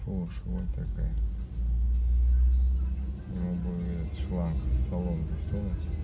Слушай, вот такая. Ему будет шланг в салон засунуть.